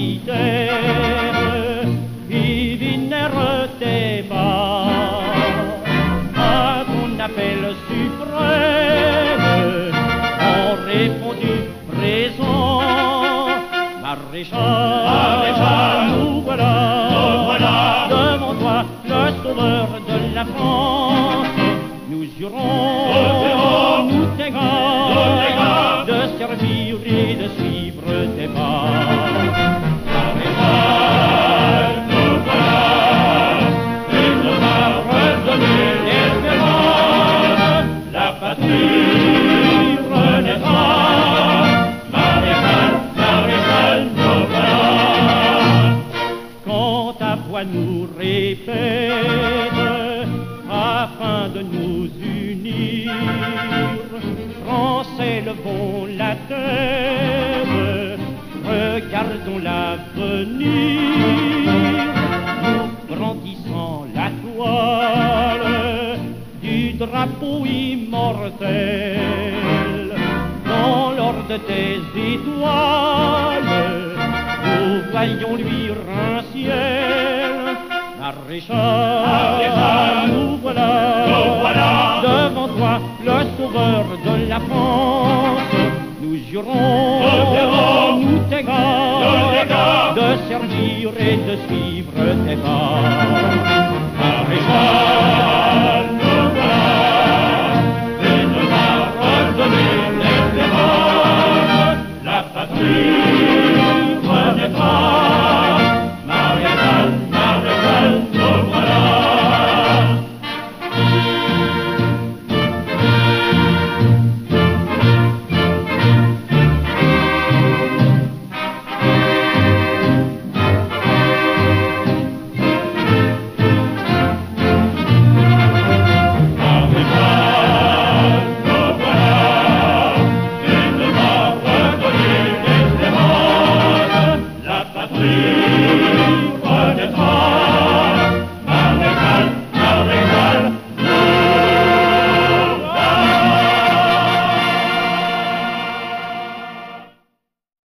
militaires qui vinrent des bas à ton appel suprême ont répondu présent. Maréchal, nous voilà, devant toi, le sauveur de la France. Nous jurons, nous t'égons, de servir et de suivre tes pas. Maréchal, nous voilà, et nous a redonné l'espérance. La patrie renaîtra. Nous répète afin de nous unir. Français, levons la tête, regardons l'avenir, nous brandissant la toile du drapeau immortel. Dans l'ordre des étoiles, nous voyons luire un ciel. Maréchal, nous voilà, devant toi, le sauveur de la France. Nous jurons, nous t'égons, de servir et de suivre tes pas. Maréchal, nous voilà, et nous a redonné l'espérance. La patrie renaîtra. Patrie